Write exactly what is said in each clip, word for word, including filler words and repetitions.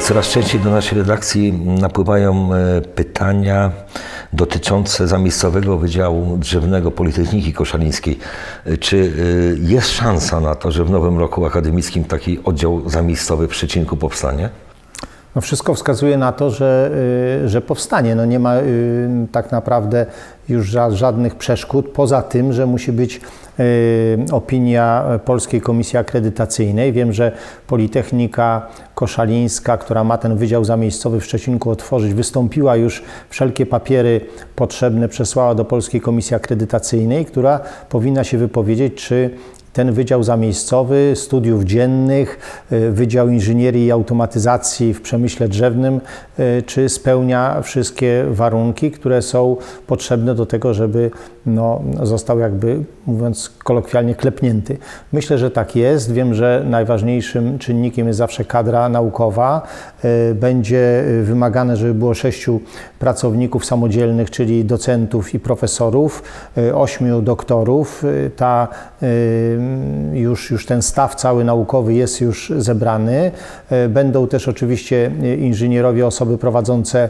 Coraz częściej do naszej redakcji napływają pytania dotyczące zamiejscowego Wydziału Drzewnego Politechniki Koszalińskiej. Czy jest szansa na to, że w nowym roku akademickim taki oddział zamiejscowy w Szczecinku powstanie? No wszystko wskazuje na to, że, że powstanie. No nie ma tak naprawdę już żadnych przeszkód, poza tym, że musi być opinia Polskiej Komisji Akredytacyjnej. Wiem, że Politechnika Koszalińska, która ma ten Wydział Zamiejscowy w Szczecinku otworzyć, wystąpiła już, wszelkie papiery potrzebne przesłała do Polskiej Komisji Akredytacyjnej, która powinna się wypowiedzieć, czy ten Wydział Zamiejscowy Studiów Dziennych, Wydział Inżynierii i Automatyzacji w Przemyśle Drzewnym, czy spełnia wszystkie warunki, które są potrzebne do tego, żeby no, został, jakby mówiąc kolokwialnie, klepnięty. Myślę, że tak jest. Wiem, że najważniejszym czynnikiem jest zawsze kadra naukowa. Będzie wymagane, żeby było sześciu pracowników samodzielnych, czyli docentów i profesorów, ośmiu doktorów. Ta, już, już ten staw cały naukowy jest już zebrany. Będą też oczywiście inżynierowie, osoby prowadzące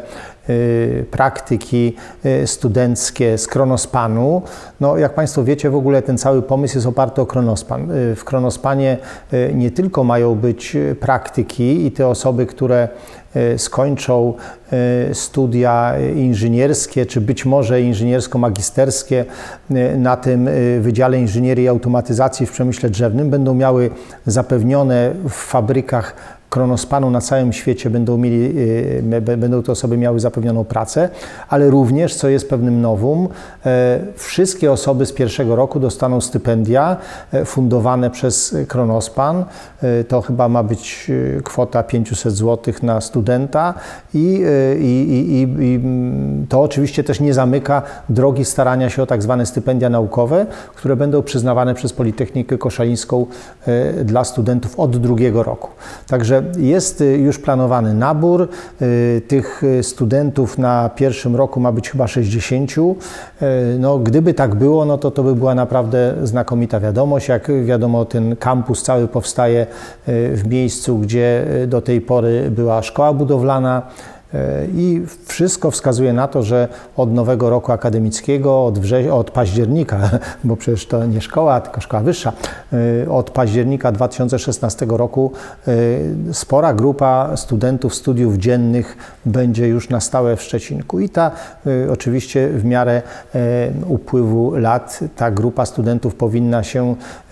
praktyki studenckie z Kronospanu. No, jak Państwo wiecie, w ogóle ten cały pomysł jest oparty o Kronospan. W Kronospanie nie tylko mają być praktyki i te osoby, które skończą studia inżynierskie, czy być może inżyniersko-magisterskie na tym Wydziale Inżynierii i Automatyzacji w Przemyśle Drzewnym, będą miały zapewnione w fabrykach Kronospanu na całym świecie, będą, mieli, będą te osoby miały zapewnioną pracę, ale również, co jest pewnym novum, wszystkie osoby z pierwszego roku dostaną stypendia fundowane przez Kronospan. To chyba ma być kwota pięćset złotych na studenta i, i, i, i to oczywiście też nie zamyka drogi starania się o tak zwane stypendia naukowe, które będą przyznawane przez Politechnikę Koszalińską dla studentów od drugiego roku. Także jest już planowany nabór. Tych studentów na pierwszym roku ma być chyba sześćdziesięciu. No, gdyby tak było, no to to by była naprawdę znakomita wiadomość. Jak wiadomo, ten kampus cały powstaje w miejscu, gdzie do tej pory była szkoła budowlana. I wszystko wskazuje na to, że od nowego roku akademickiego, od, wrze- od października, bo przecież to nie szkoła, tylko szkoła wyższa, od października dwa tysiące szesnastego roku spora grupa studentów studiów dziennych będzie już na stałe w Szczecinku. I ta oczywiście w miarę upływu lat ta grupa studentów powinna się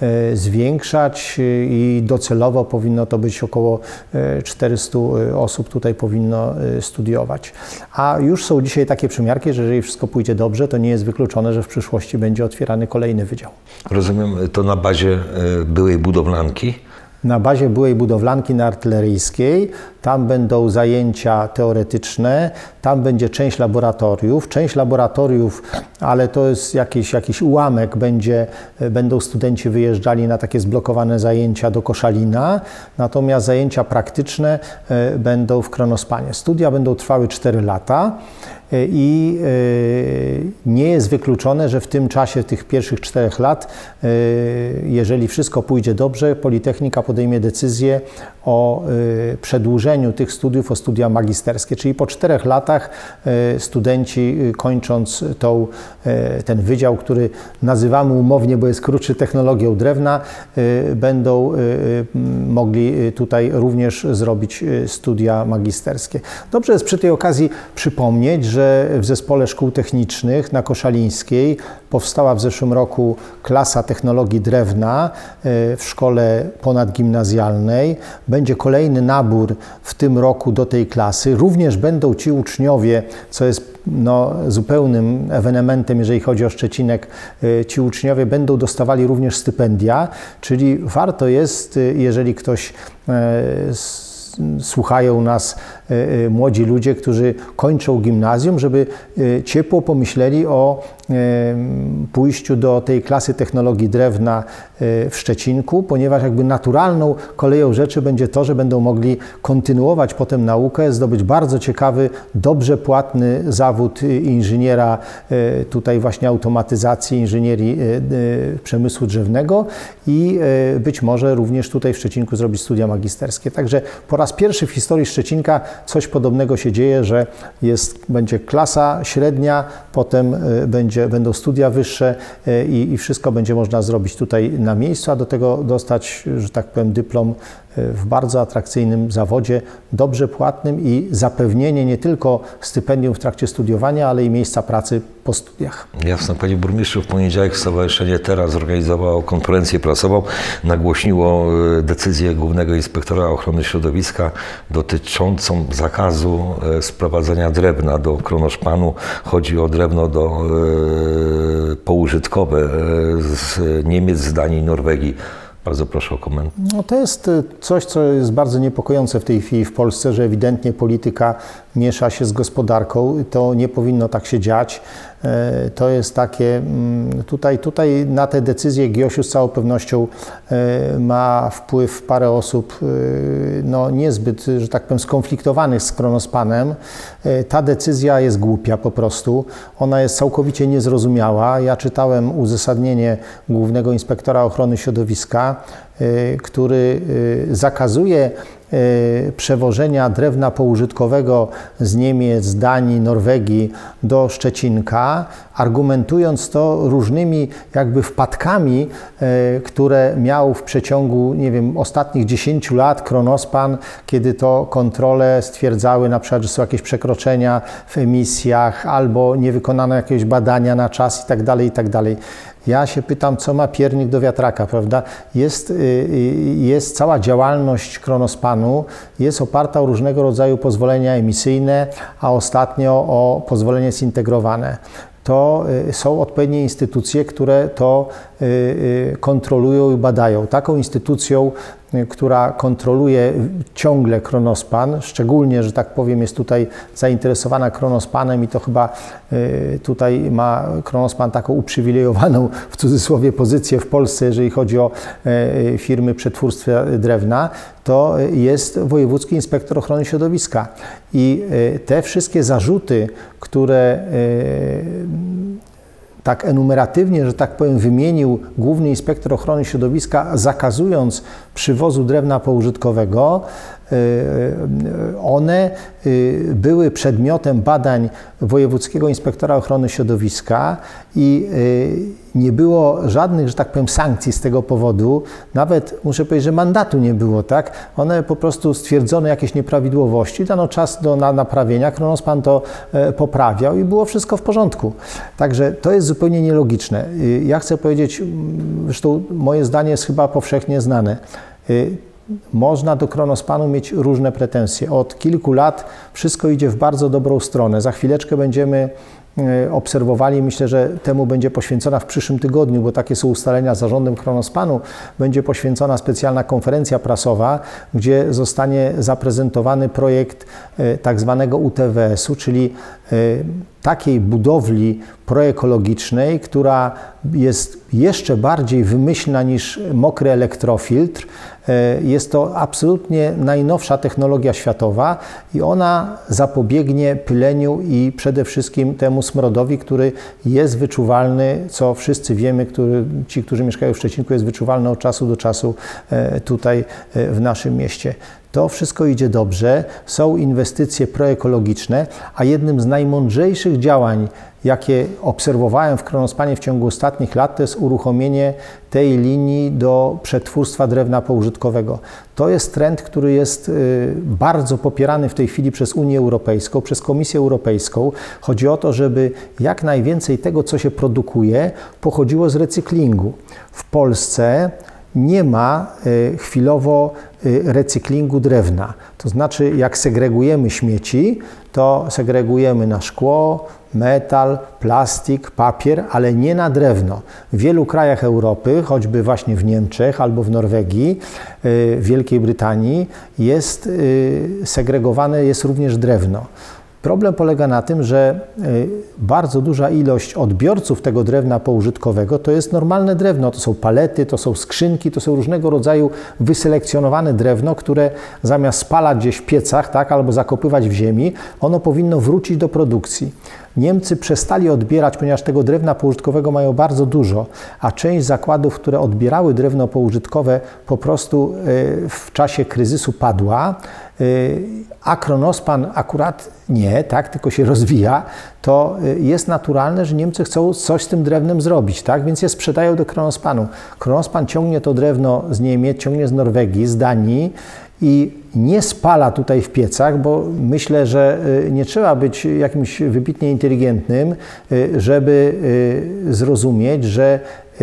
zwiększać i docelowo powinno to być około czterystu osób tutaj powinno studiować. A już są dzisiaj takie przymiarki, że jeżeli wszystko pójdzie dobrze, to nie jest wykluczone, że w przyszłości będzie otwierany kolejny wydział. Rozumiem, to na bazie byłej budowlanki? Na bazie byłej budowlanki na Artyleryjskiej. Tam będą zajęcia teoretyczne, tam będzie część laboratoriów. Część laboratoriów, ale to jest jakiś, jakiś ułamek, będzie, będą studenci wyjeżdżali na takie zblokowane zajęcia do Koszalina, natomiast zajęcia praktyczne będą w Kronospanie. Studia będą trwały cztery lata. I nie jest wykluczone, że w tym czasie, tych pierwszych czterech lat, jeżeli wszystko pójdzie dobrze, Politechnika podejmie decyzję o przedłużeniu tych studiów o studia magisterskie, czyli po czterech latach studenci, kończąc tą, ten wydział, który nazywamy umownie, bo jest krótszy, technologią drewna, będą mogli tutaj również zrobić studia magisterskie. Dobrze jest przy tej okazji przypomnieć, że w Zespole Szkół Technicznych na Koszalińskiej powstała w zeszłym roku klasa technologii drewna w szkole ponadgimnazjalnej. Będzie kolejny nabór w tym roku do tej klasy. Również będą ci uczniowie, co jest no, zupełnym ewenementem, jeżeli chodzi o Szczecinek, ci uczniowie będą dostawali również stypendia, czyli warto jest, jeżeli ktoś słuchają nas młodzi ludzie, którzy kończą gimnazjum, żeby ciepło pomyśleli o pójściu do tej klasy technologii drewna w Szczecinku, ponieważ jakby naturalną koleją rzeczy będzie to, że będą mogli kontynuować potem naukę, zdobyć bardzo ciekawy, dobrze płatny zawód inżyniera tutaj właśnie automatyzacji, inżynierii przemysłu drzewnego i być może również tutaj w Szczecinku zrobić studia magisterskie. Także po raz pierwszy w historii Szczecinka coś podobnego się dzieje, że jest, będzie klasa średnia, potem będzie, będą studia wyższe i, i wszystko będzie można zrobić tutaj na miejscu, a do tego dostać, że tak powiem, dyplom w bardzo atrakcyjnym zawodzie, dobrze płatnym i zapewnienie nie tylko stypendium w trakcie studiowania, ale i miejsca pracy po studiach. Jasne. Panie burmistrzu, w poniedziałek Stowarzyszenie Teraz zorganizowało konferencję prasową, nagłośniło decyzję Głównego Inspektora Ochrony Środowiska dotyczącą zakazu sprowadzania drewna do Kronoszpanu. Chodzi o drewno do, e, poużytkowe z Niemiec, z Danii, Norwegii. Bardzo proszę o komentarz. No to jest coś, co jest bardzo niepokojące w tej chwili w Polsce, że ewidentnie polityka miesza się z gospodarką. To nie powinno tak się dziać. To jest takie, tutaj, tutaj na te decyzje G I O Ś-u z całą pewnością ma wpływ parę osób no niezbyt, że tak powiem, skonfliktowanych z Kronospanem. Ta decyzja jest głupia po prostu. Ona jest całkowicie niezrozumiała. Ja czytałem uzasadnienie Głównego Inspektora Ochrony Środowiska, który zakazuje przewożenia drewna poużytkowego z Niemiec, z Danii, Norwegii do Szczecinka, argumentując to różnymi jakby wpadkami, które miał w przeciągu, nie wiem, ostatnich dziesięciu lat Kronospan, kiedy to kontrole stwierdzały na przykład, że są jakieś przekroczenia w emisjach albo nie wykonano jakiegoś badania na czas i tak dalej, i tak dalej. Ja się pytam, co ma piernik do wiatraka, prawda? Jest, jest cała działalność Kronospanu, jest oparta o różnego rodzaju pozwolenia emisyjne, a ostatnio o pozwolenie zintegrowane. To są odpowiednie instytucje, które to kontrolują i badają. Taką instytucją, która kontroluje ciągle Kronospan, szczególnie, że tak powiem, jest tutaj zainteresowana Kronospanem i to chyba tutaj ma Kronospan taką uprzywilejowaną, w cudzysłowie, pozycję w Polsce, jeżeli chodzi o firmy przetwórstwa drewna, to jest Wojewódzki Inspektor Ochrony Środowiska. I te wszystkie zarzuty, które tak enumeratywnie, że tak powiem, wymienił Główny Inspektor Ochrony Środowiska, zakazując przywozu drewna poużytkowego, one były przedmiotem badań Wojewódzkiego Inspektora Ochrony Środowiska i nie było żadnych, że tak powiem, sankcji z tego powodu. Nawet muszę powiedzieć, że mandatu nie było, tak? One po prostu stwierdzono jakieś nieprawidłowości, dano czas do naprawienia, Kronospan to poprawiał i było wszystko w porządku. Także to jest zupełnie nielogiczne. Ja chcę powiedzieć, zresztą moje zdanie jest chyba powszechnie znane. Można do Kronospanu mieć różne pretensje. Od kilku lat wszystko idzie w bardzo dobrą stronę. Za chwileczkę będziemy obserwowali, myślę, że temu będzie poświęcona w przyszłym tygodniu, bo takie są ustalenia z zarządem Kronospanu, będzie poświęcona specjalna konferencja prasowa, gdzie zostanie zaprezentowany projekt tak zwanego U T W S-u, czyli takiej budowli proekologicznej, która jest jeszcze bardziej wymyślna niż mokry elektrofiltr. Jest to absolutnie najnowsza technologia światowa i ona zapobiegnie pyleniu i przede wszystkim temu smrodowi, który jest wyczuwalny, co wszyscy wiemy, który, ci, którzy mieszkają w Szczecinku, jest wyczuwalny od czasu do czasu tutaj w naszym mieście. To wszystko idzie dobrze, są inwestycje proekologiczne, a jednym z najmądrzejszych działań, jakie obserwowałem w Kronospanie w ciągu ostatnich lat, to jest uruchomienie tej linii do przetwórstwa drewna poużytkowego. To jest trend, który jest bardzo popierany w tej chwili przez Unię Europejską, przez Komisję Europejską. Chodzi o to, żeby jak najwięcej tego, co się produkuje, pochodziło z recyklingu. W Polsce nie ma chwilowo recyklingu drewna. To znaczy, jak segregujemy śmieci, to segregujemy na szkło, metal, plastik, papier, ale nie na drewno. W wielu krajach Europy, choćby właśnie w Niemczech albo w Norwegii, w Wielkiej Brytanii, jest segregowane jest również drewno. Problem polega na tym, że bardzo duża ilość odbiorców tego drewna poużytkowego to jest normalne drewno. To są palety, to są skrzynki, to są różnego rodzaju wyselekcjonowane drewno, które zamiast spalać gdzieś w piecach, tak, albo zakopywać w ziemi, ono powinno wrócić do produkcji. Niemcy przestali odbierać, ponieważ tego drewna poużytkowego mają bardzo dużo, a część zakładów, które odbierały drewno poużytkowe, po prostu w czasie kryzysu padła, a Kronospan akurat nie, tak, tylko się rozwija, to jest naturalne, że Niemcy chcą coś z tym drewnem zrobić, tak, więc je sprzedają do Kronospanu. Kronospan ciągnie to drewno z Niemiec, ciągnie z Norwegii, z Danii i nie spala tutaj w piecach, bo myślę, że nie trzeba być jakimś wybitnie inteligentnym, żeby zrozumieć, że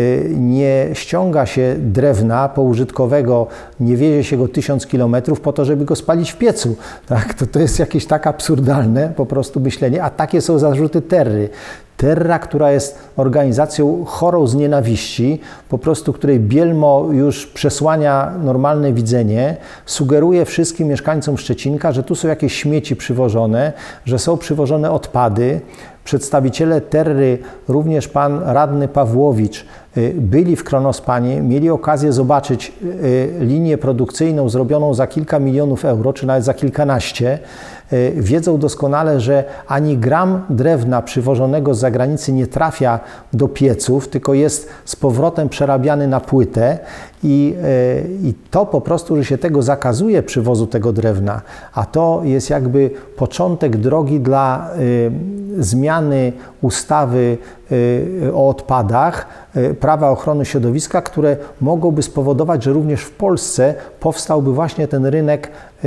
nie ściąga się drewna poużytkowego, nie wiezie się go tysiąc kilometrów po to, żeby go spalić w piecu. Tak? To, to jest jakieś tak absurdalne po prostu myślenie, a takie są zarzuty Terry. Terra, która jest organizacją chorą z nienawiści, po prostu której bielmo już przesłania normalne widzenie, sugeruje wszystkim mieszkańcom Szczecinka, że tu są jakieś śmieci przywożone, że są przywożone odpady. Przedstawiciele Terry, również pan radny Pawłowicz, byli w Kronospanie, mieli okazję zobaczyć linię produkcyjną zrobioną za kilka milionów euro, czy nawet za kilkanaście. Wiedzą doskonale, że ani gram drewna przywożonego z zagranicy nie trafia do pieców, tylko jest z powrotem przerabiany na płytę i, i to po prostu, że się tego zakazuje przywozu tego drewna, a to jest jakby początek drogi dla y, zmiany ustawy y, o odpadach, y, prawa ochrony środowiska, które mogłoby spowodować, że również w Polsce powstałby właśnie ten rynek y,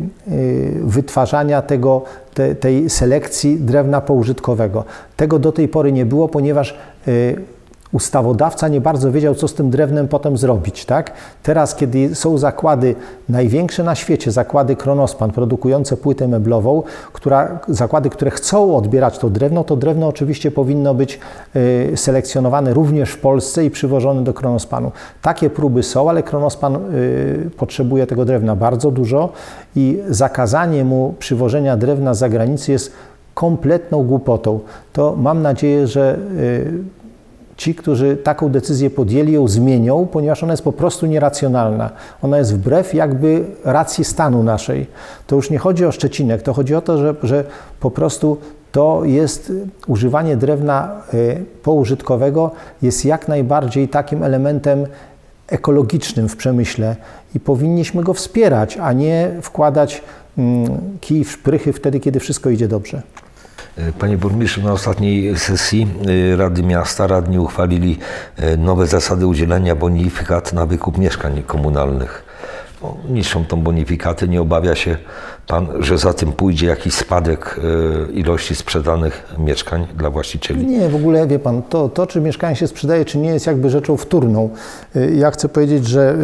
y, wytwarzania tego, te, tej selekcji drewna poużytkowego. Tego do tej pory nie było, ponieważ y, ustawodawca nie bardzo wiedział, co z tym drewnem potem zrobić, tak? Teraz, kiedy są zakłady największe na świecie, zakłady Kronospan produkujące płytę meblową, która, zakłady, które chcą odbierać to drewno, to drewno oczywiście powinno być y, selekcjonowane również w Polsce i przywożone do Kronospanu. Takie próby są, ale Kronospan y, potrzebuje tego drewna bardzo dużo i zakazanie mu przywożenia drewna z zagranicy jest kompletną głupotą. To mam nadzieję, że y, ci, którzy taką decyzję podjęli, ją zmienią, ponieważ ona jest po prostu nieracjonalna. Ona jest wbrew jakby racji stanu naszej. To już nie chodzi o Szczecinek, to chodzi o to, że, że po prostu to jest używanie drewna poużytkowego jest jak najbardziej takim elementem ekologicznym w przemyśle i powinniśmy go wspierać, a nie wkładać kij w szprychy wtedy, kiedy wszystko idzie dobrze. Panie burmistrzu, na ostatniej sesji Rady Miasta radni uchwalili nowe zasady udzielania bonifikat na wykup mieszkań komunalnych. No, niższą tą bonifikatę, nie obawia się pan, że za tym pójdzie jakiś spadek ilości sprzedanych mieszkań dla właścicieli? Nie, w ogóle wie pan, to, to czy mieszkanie się sprzedaje, czy nie, jest jakby rzeczą wtórną. Ja chcę powiedzieć, że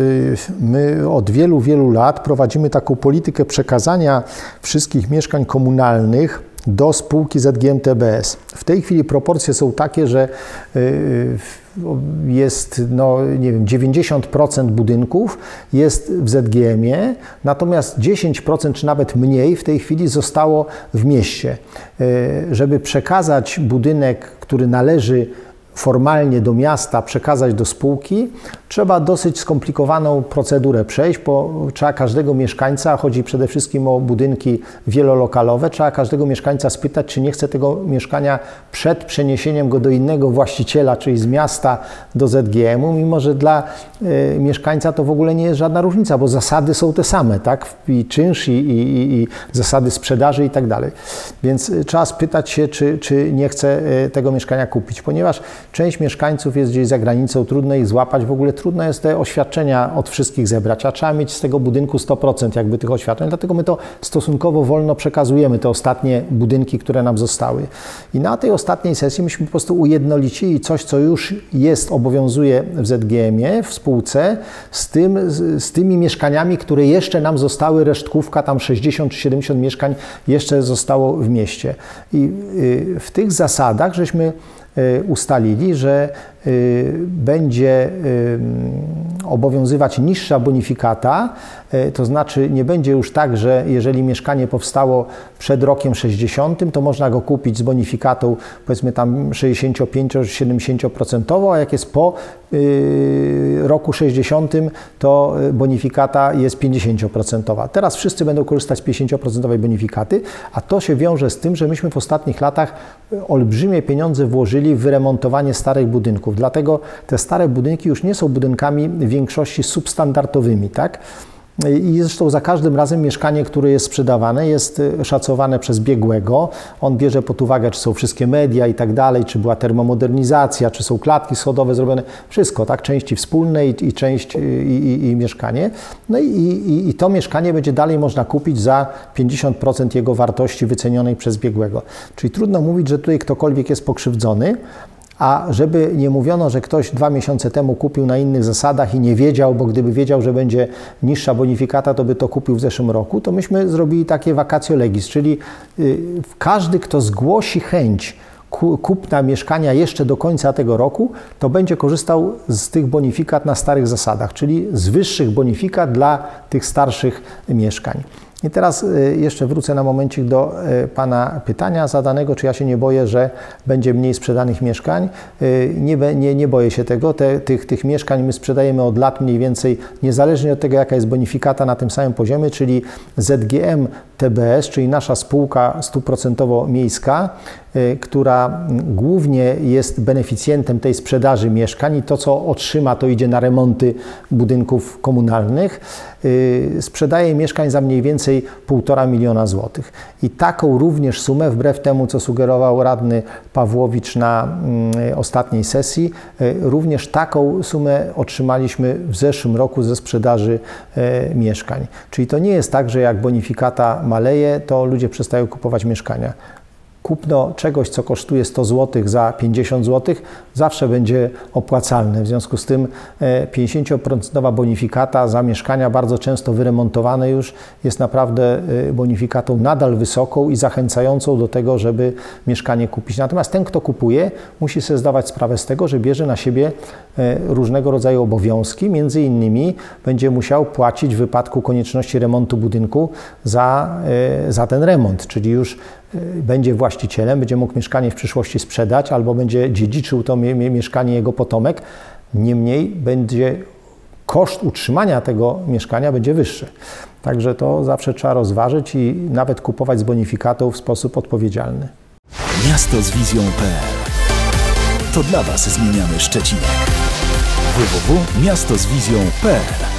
my od wielu, wielu lat prowadzimy taką politykę przekazania wszystkich mieszkań komunalnych do spółki Z G M T B S. W tej chwili proporcje są takie, że jest, no nie wiem, dziewięćdziesiąt procent budynków jest w Z G M-ie, natomiast dziesięć procent czy nawet mniej w tej chwili zostało w mieście. Żeby przekazać budynek, który należy formalnie do miasta, przekazać do spółki, trzeba dosyć skomplikowaną procedurę przejść, bo trzeba każdego mieszkańca, chodzi przede wszystkim o budynki wielolokalowe, trzeba każdego mieszkańca spytać, czy nie chce tego mieszkania przed przeniesieniem go do innego właściciela, czyli z miasta do Z G M-u, mimo że dla y, mieszkańca to w ogóle nie jest żadna różnica, bo zasady są te same, tak? I czynsz, i, i, i zasady sprzedaży i tak dalej. Więc y, trzeba spytać się, czy, czy nie chce y, tego mieszkania kupić, ponieważ Część mieszkańców jest gdzieś za granicą, trudno ich złapać, w ogóle trudno jest te oświadczenia od wszystkich zebrać, a trzeba mieć z tego budynku sto procent jakby tych oświadczeń, dlatego my to stosunkowo wolno przekazujemy, te ostatnie budynki, które nam zostały. I na tej ostatniej sesji myśmy po prostu ujednolicili coś, co już jest, obowiązuje w Z G M-ie, w spółce, z, tym, z, z tymi mieszkaniami, które jeszcze nam zostały, resztkówka, tam sześćdziesiąt czy siedemdziesiąt mieszkań jeszcze zostało w mieście. I y, w tych zasadach żeśmy y, ustalili, że y, będzie y, obowiązywać niższa bonifikata, y, to znaczy nie będzie już tak, że jeżeli mieszkanie powstało przed rokiem sześćdziesiątym, to można go kupić z bonifikatą powiedzmy tam sześćdziesiąt pięć czy siedemdziesiąt procent, a jak jest po y, roku sześćdziesiątym, to bonifikata jest pięćdziesiąt procent. Teraz wszyscy będą korzystać z pięćdziesiąt procent bonifikaty, a to się wiąże z tym, że myśmy w ostatnich latach olbrzymie pieniądze włożyli w wyremontowanie starych budynków. Dlatego te stare budynki już nie są budynkami w większości substandardowymi, tak? I zresztą za każdym razem mieszkanie, które jest sprzedawane, jest szacowane przez biegłego. On bierze pod uwagę, czy są wszystkie media i tak dalej, czy była termomodernizacja, czy są klatki schodowe zrobione, wszystko, tak? Części wspólne i, i część i, i, i mieszkanie. No i, i, i to mieszkanie będzie dalej można kupić za pięćdziesiąt procent jego wartości wycenionej przez biegłego. Czyli trudno mówić, że tutaj ktokolwiek jest pokrzywdzony. A żeby nie mówiono, że ktoś dwa miesiące temu kupił na innych zasadach i nie wiedział, bo gdyby wiedział, że będzie niższa bonifikata, to by to kupił w zeszłym roku, to myśmy zrobili takie vacatio legis, czyli każdy, kto zgłosi chęć kupna mieszkania jeszcze do końca tego roku, to będzie korzystał z tych bonifikat na starych zasadach, czyli z wyższych bonifikat dla tych starszych mieszkań. I teraz jeszcze wrócę na momencik do Pana pytania zadanego, czy ja się nie boję, że będzie mniej sprzedanych mieszkań. Nie, nie, nie boję się tego. Te, tych, tych mieszkań my sprzedajemy od lat mniej więcej, niezależnie od tego, jaka jest bonifikata, na tym samym poziomie, czyli Z G M T B S, czyli nasza spółka stuprocentowo miejska, która głównie jest beneficjentem tej sprzedaży mieszkań i to, co otrzyma, to idzie na remonty budynków komunalnych, sprzedaje mieszkań za mniej więcej półtora miliona złotych. I taką również sumę, wbrew temu, co sugerował radny Pawłowicz na ostatniej sesji, również taką sumę otrzymaliśmy w zeszłym roku ze sprzedaży mieszkań. Czyli to nie jest tak, że jak bonifikata maleje, to ludzie przestają kupować mieszkania. Kupno czegoś, co kosztuje sto złotych za pięćdziesiąt złotych, zawsze będzie opłacalne. W związku z tym pięćdziesiąt procent bonifikata za mieszkania bardzo często wyremontowane już jest naprawdę bonifikatą nadal wysoką i zachęcającą do tego, żeby mieszkanie kupić. Natomiast ten, kto kupuje, musi sobie zdawać sprawę z tego, że bierze na siebie różnego rodzaju obowiązki. Między innymi będzie musiał płacić w wypadku konieczności remontu budynku za, za ten remont, czyli już będzie właścicielem, będzie mógł mieszkanie w przyszłości sprzedać albo będzie dziedziczył to mieszkanie jego potomek. Niemniej będzie koszt utrzymania tego mieszkania będzie wyższy. Także to zawsze trzeba rozważyć i nawet kupować z bonifikatą w sposób odpowiedzialny. Miasto z wizją kropka p l. To dla Was zmieniamy Szczecinek. w w w kropka miasto z wizją kropka p l